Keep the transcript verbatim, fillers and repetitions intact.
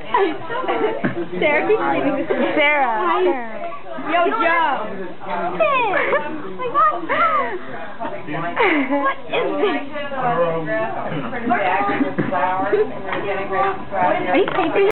Sarah keeps leaving this. Sarah. Hi. Sarah. Yo, Joe. Hey. Oh my God. What is this? Are you taping?